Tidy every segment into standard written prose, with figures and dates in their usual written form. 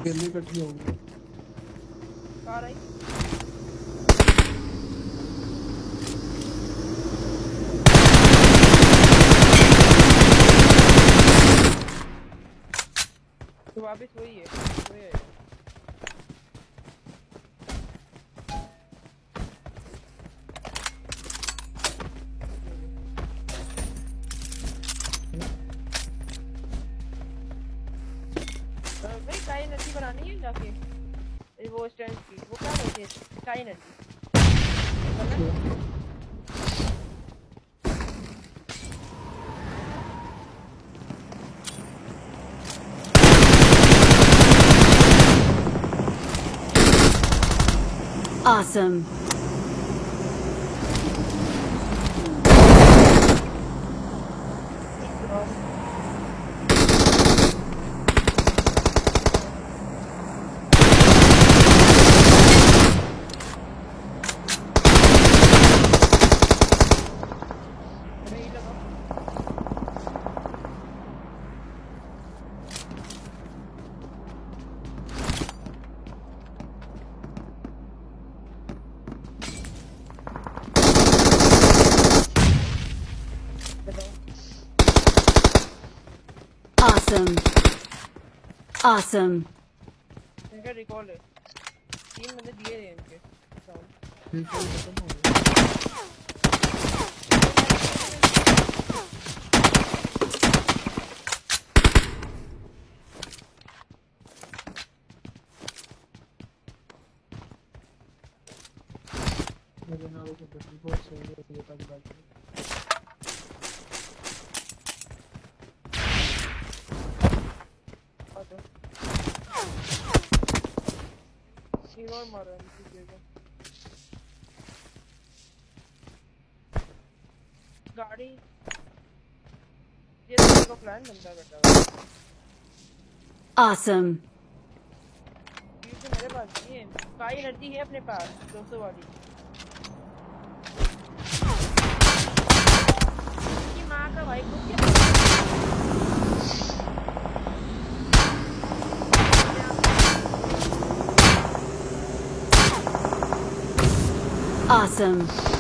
गली कट गया होगा। आ रही तो वापस वही है वही है। भाई काई एनर्जी बनानी है जाके वो स्टैंड की वो क्या बोलते हैं काई एनर्जी Awesome. Awesome. Awesome. इनका रिकॉल है 3 बंदे दिए हैं इनके ठीक है खत्म हो गया। मेरे नाल को बड़ी बहुत सही होती है तक बात सीवर मारा है इसी जगह गाड़ी ये तो प्लान बनता है बेटा Awesome. ये तो मेरे पास नहीं है काई एनर्जी है अपने पास 200 वाली की मां का भाई कुछ क्या Awesome.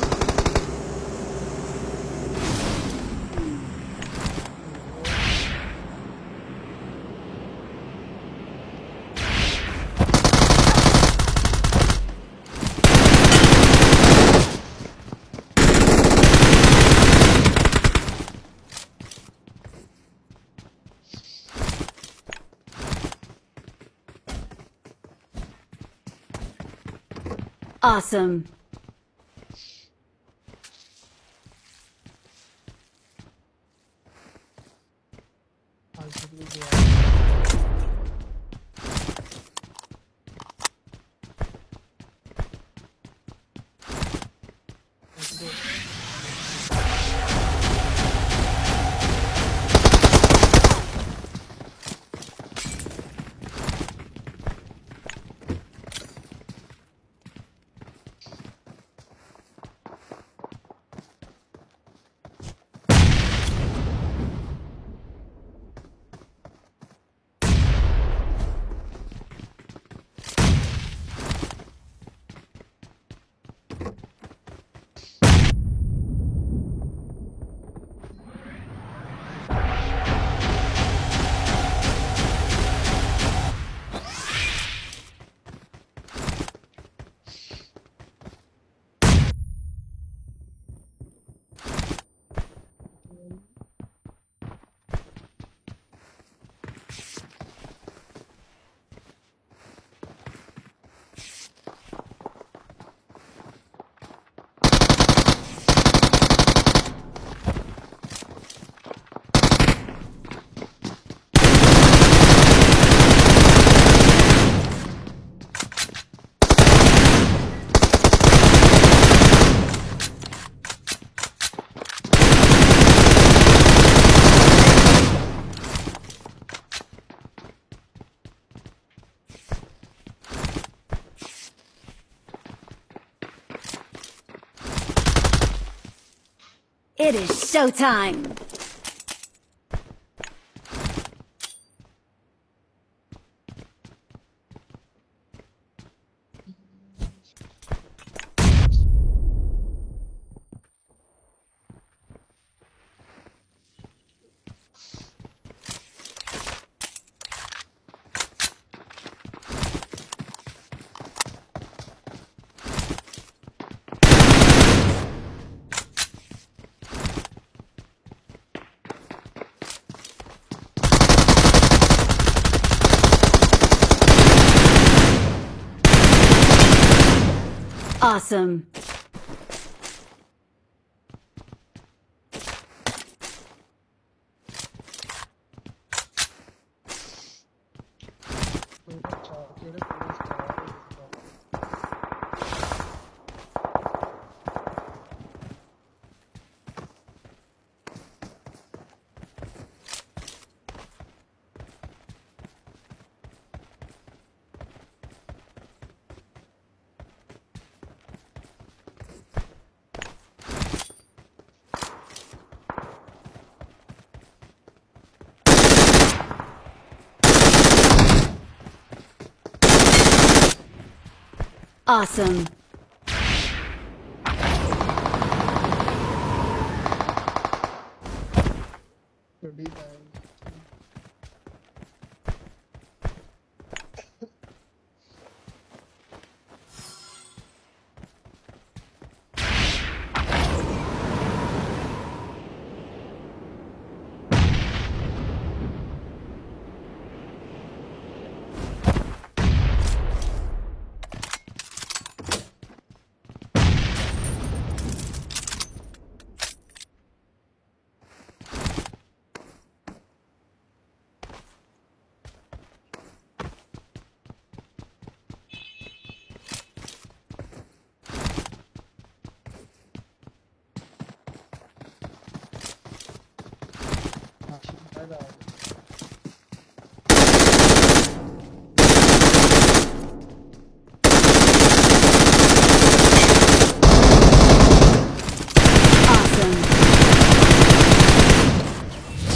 Awesome. It is showtime! Awesome. कोई अच्छा तेरे पुलिस का Awesome. बड़ी time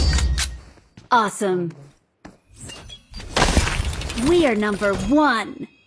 Awesome. We are number 1.